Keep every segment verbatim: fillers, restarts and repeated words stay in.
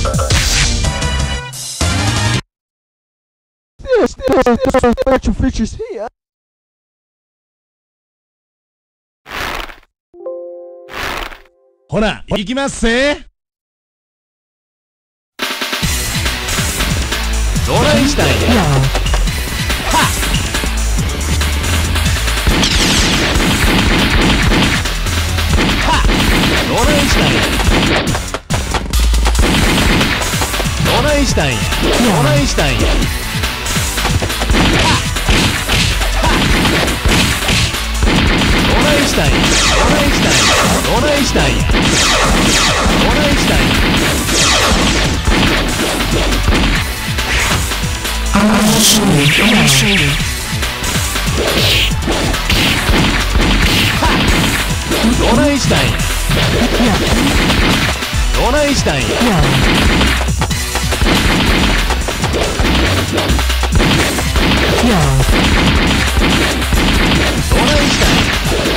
Still, still, still, special features here. ほな、行きますぜ。どないしたんや。はっ。はっ。どないしたんや。どないしたんや。どないしたんや。はっ。どないしたんや。どないしたんや。どないしたんや。どないしたんや。 I'm shooting. I'm shooting. はっ。どないしたんや。どないしたんや。どないしたんや。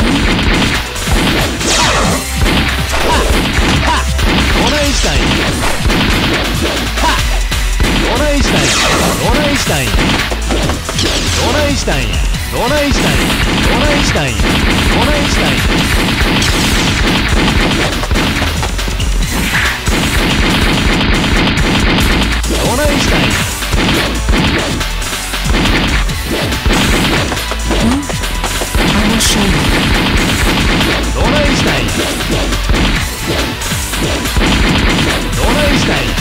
どないしたんや。はっ。どないしたんや。どないしたんや。どないしたんや。どないしたんや。どないしたんや。どないしたんや。どないしたんや。 I'm shooting. どないしたんや。どないしたんや。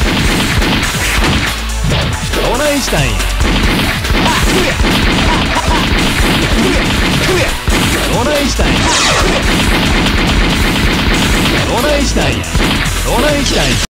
どないしたんや。はっ。食え。はっはっはっ。食え。食え。どないしたんや。食え。どないしたんや。どないしたんや。